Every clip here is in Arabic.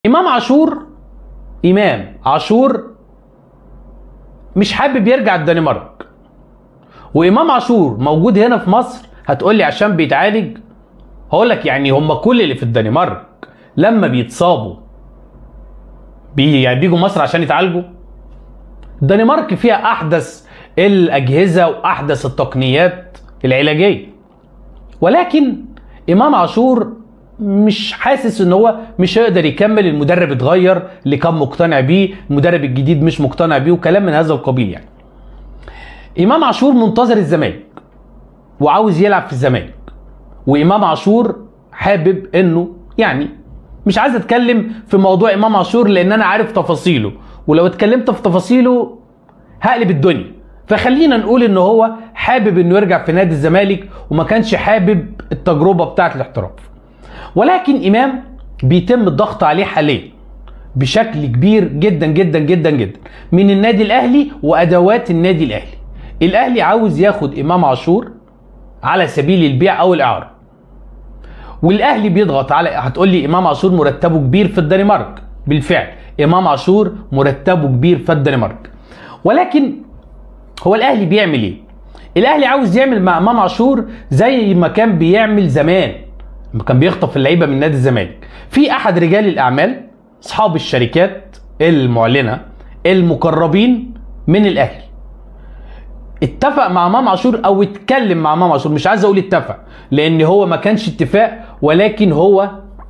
امام عاشور مش حابب يرجع الدنمارك، وامام عاشور موجود هنا في مصر. هتقول لي عشان بيتعالج. هقول لك يعني هم كل اللي في الدنمارك لما بيتصابوا بيجوا مصر عشان يتعالجوا. الدنمارك فيها احدث الاجهزه واحدث التقنيات العلاجيه، ولكن امام عاشور مش حاسس ان هو مش هيقدر يكمل. المدرب اتغير اللي كان مقتنع بيه، المدرب الجديد مش مقتنع بيه، وكلام من هذا القبيل. يعني امام عاشور منتظر الزمالك وعاوز يلعب في الزمالك، وامام عاشور حابب انه يعني مش عايز اتكلم في موضوع امام عاشور لان انا عارف تفاصيله، ولو اتكلمت في تفاصيله هقلب الدنيا. فخلينا نقول ان هو حابب انه يرجع في نادي الزمالك وما كانش حابب التجربه بتاعه الاحتراف. ولكن امام بيتم الضغط عليه حاليا بشكل كبير جدا جدا جدا جدا من النادي الاهلي وادوات النادي الاهلي. الاهلي عاوز ياخد امام عاشور على سبيل البيع او الاعاره، والاهلي بيضغط على. هتقول لي امام عاشور مرتبه كبير في الدنمارك. بالفعل امام عاشور مرتبه كبير في الدنمارك، ولكن هو الاهلي بيعمل ايه؟ الاهلي عاوز يعمل مع امام عاشور زي ما كان بيعمل زمان لما كان بيخطف اللعيبه من نادي الزمالك. في احد رجال الاعمال اصحاب الشركات المعلنه المقربين من الاهلي اتفق مع امام عاشور او اتكلم مع امام عاشور. مش عايز اقول اتفق لان هو ما كانش اتفاق، ولكن هو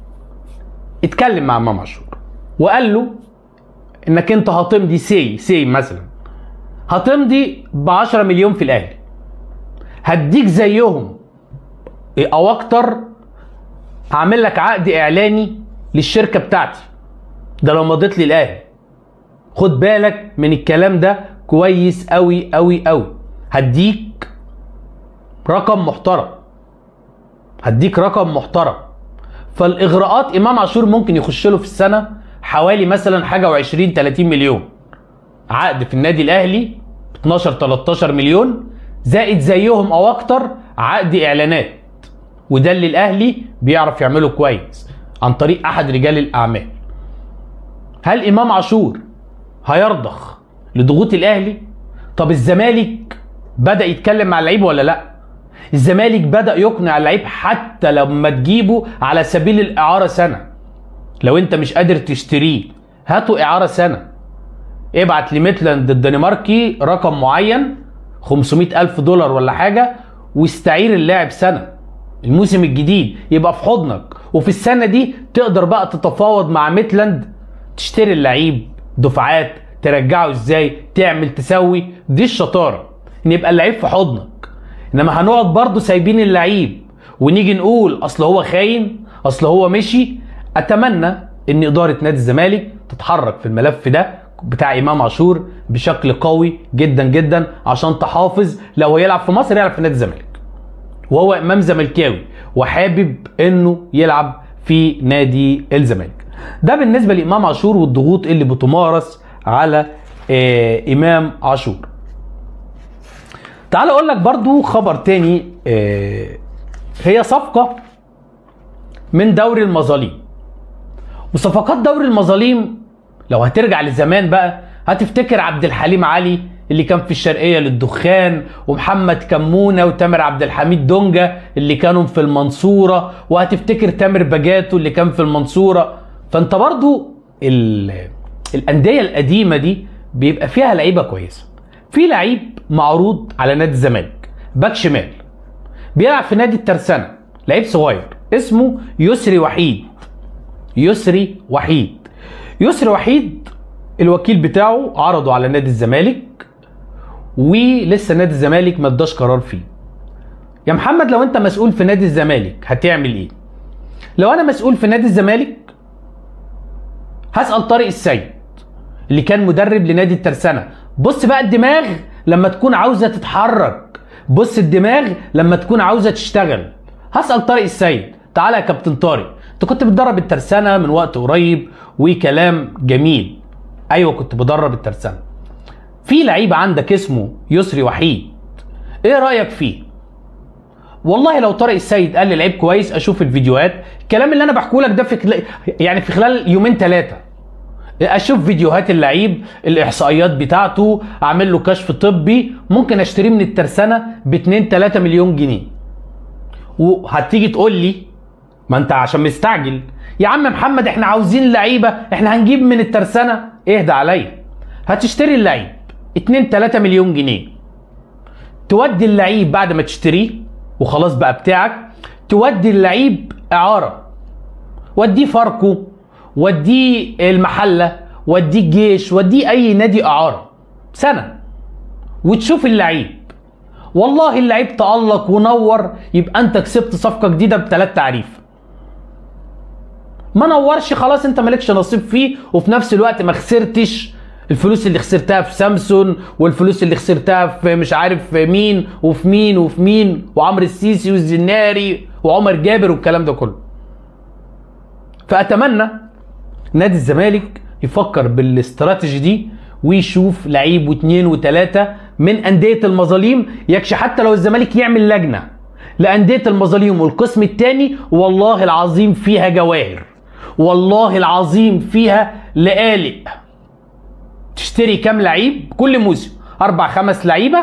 اتكلم مع امام عاشور وقال له انك انت هتمضي سي مثلا هتمضي ب 10 مليون في الاهلي، هديك زيهم او اكتر، هعمل لك عقد اعلاني للشركه بتاعتي ده لو مضيت لي الاهلي. خد بالك من الكلام ده كويس قوي قوي قوي. هديك رقم محترم، هديك رقم محترم. فالاغراءات امام عاشور ممكن يخش له في السنه حوالي مثلا حاجه و20 30 مليون. عقد في النادي الاهلي 12 13 مليون زائد زيهم او اكتر عقد اعلانات، وده اللي الاهلي بيعرف يعمله كويس عن طريق احد رجال الاعمال. هل امام عاشور هيرضخ لضغوط الاهلي؟ طب الزمالك بدأ يتكلم مع اللعيب ولا لا؟ الزمالك بدأ يقنع اللعيب حتى لما تجيبه على سبيل الاعاره سنه. لو انت مش قادر تشتريه هاته اعاره سنه، ابعت لميتلاند الدنماركي رقم معين 500,000 دولار ولا حاجه واستعير اللاعب سنه. الموسم الجديد يبقى في حضنك، وفي السنه دي تقدر بقى تتفاوض مع ميتلاند تشتري اللعيب دفعات، ترجعه ازاي، تعمل تسوي. دي الشطاره، ان يبقى اللعيب في حضنك. انما هنقعد برضه سايبين اللعيب ونيجي نقول اصل هو خاين، اصل هو مشي. اتمنى ان اداره نادي الزمالك تتحرك في الملف ده بتاع امام عاشور بشكل قوي جدا جدا عشان تحافظ لو هيلعب في مصر يلعب في نادي الزمالك، وهو امام زملكاوي وحابب انه يلعب في نادي الزمالك. ده بالنسبه لامام عاشور والضغوط اللي بتمارس على امام عاشور. تعال اقول لك برضو خبر تاني. هي صفقه من دوري المظاليم، وصفقات دوري المظاليم لو هترجع لزمان بقى هتفتكر عبد الحليم علي اللي كان في الشرقيه للدخان، ومحمد كمونه وتامر عبد الحميد دونجا اللي كانوا في المنصوره، وهتفتكر تامر بجاتو اللي كان في المنصوره. فانت برضو الانديه القديمه دي بيبقى فيها لعيبه كويسه. في لعيب معروض على نادي الزمالك باك شمال بيلعب في نادي الترسانه، لعيب صغير اسمه يسري وحيد. يسري وحيد الوكيل بتاعه عرضه على نادي الزمالك، ولسه نادي الزمالك ما اداش قرار فيه. يا محمد لو انت مسؤول في نادي الزمالك هتعمل ايه؟ لو انا مسؤول في نادي الزمالك هسأل طارق السيد اللي كان مدرب لنادي الترسانة. بص بقى الدماغ لما تكون عاوزة تتحرك، بص الدماغ لما تكون عاوزة تشتغل. هسأل طارق السيد تعالى يا كابتن طارق، انت كنت بتدرب الترسانة من وقت قريب وكلام جميل. ايوه كنت بدرب الترسانة. في لعيب عندك اسمه يسري وحيد، ايه رأيك فيه؟ والله لو طارق السيد قال لي لعيب كويس اشوف الفيديوهات. الكلام اللي انا بحكيه لك ده يعني في خلال يومين ثلاثه اشوف فيديوهات اللعيب، الاحصائيات بتاعته، اعمل له كشف طبي، ممكن اشتريه من الترسانه ب 2-3 مليون جنيه. وهتيجي تقول لي ما انت عشان مستعجل يا عم محمد، احنا عاوزين لعيبه، احنا هنجيب من الترسانه. اهدى عليا. هتشتري اللعيب 2-3 مليون جنيه، تودي اللعيب بعد ما تشتريه وخلاص بقى بتاعك، تودي اللعيب اعاره، وديه فاركو، وديه المحله، وديه الجيش، وديه اي نادي اعاره سنه، وتشوف اللعيب. والله اللعيب تألق ونور، يبقى انت كسبت صفقه جديده ب3 تعريف. ما نورش خلاص انت مالكش نصيب فيه، وفي نفس الوقت ما خسرتش الفلوس اللي خسرتها في سامسون، والفلوس اللي خسرتها في مش عارف مين وفي مين وفي مين، وعمرو السيسي والزناري وعمر جابر والكلام ده كله. فأتمنى نادي الزمالك يفكر بالاستراتيجي دي ويشوف لعيب واثنين وثلاثة من أندية المظاليم. يكشي حتى لو الزمالك يعمل لجنة لأندية المظاليم والقسم الثاني، والله العظيم فيها جواهر، والله العظيم فيها لقالق. تشتري كام لعيب كل موسم؟ 4-5 لعيبة.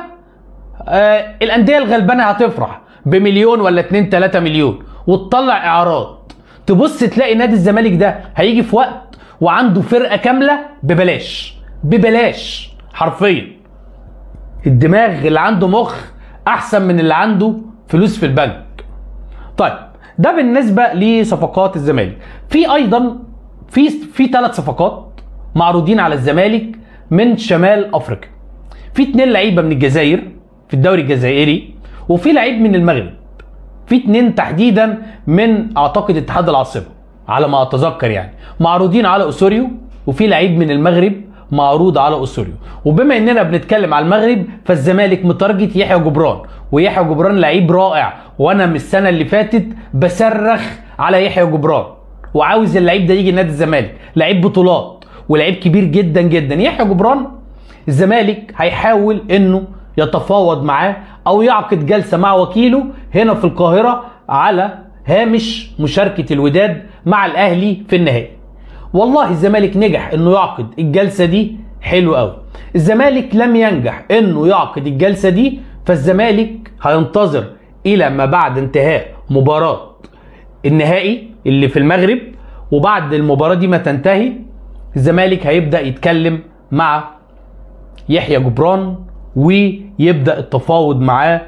الأندية الغلبانة هتفرح ب1 ولا 2-3 مليون وتطلع إعارات. تبص تلاقي نادي الزمالك ده هيجي في وقت وعنده فرقة كاملة ببلاش، ببلاش حرفيا. الدماغ اللي عنده مخ أحسن من اللي عنده فلوس في البنك. طيب ده بالنسبة لصفقات الزمالك. في أيضا في 3 صفقات معروضين على الزمالك من شمال أفريقيا. في 2 لعيبة من الجزائر في الدوري الجزائري، وفي لعيب من المغرب. في 2 تحديدا من اعتقد اتحاد العاصمه على ما اتذكر يعني، معروضين على اسوريو، وفي لعيب من المغرب معروض على اسوريو. وبما اننا بنتكلم على المغرب، فالزمالك متارجت يحيى جبران، ويحيى جبران لعيب رائع، وانا من السنه اللي فاتت بصرخ على يحيى جبران وعاوز اللعيب ده يجي نادي الزمالك. لعيب بطولات ولعيب كبير جدا جدا. يحيى جبران الزمالك هيحاول انه يتفاوض معاه او يعقد جلسه مع وكيله هنا في القاهره على هامش مشاركه الوداد مع الاهلي في النهائي. والله الزمالك نجح انه يعقد الجلسه دي، حلو قوي. الزمالك لم ينجح انه يعقد الجلسه دي، فالزمالك هينتظر الى ما بعد انتهاء مباراه النهائي اللي في المغرب، وبعد المباراه دي ما تنتهي الزمالك هيبدا يتكلم مع يحيى جبران ويبدا التفاوض معاه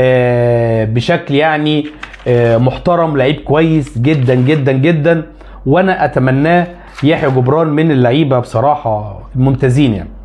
بشكل يعني محترم. لعيب كويس جدا جدا جدا، وانا اتمناه. يحيى جبران من اللعيبه بصراحه الممتازين يعني.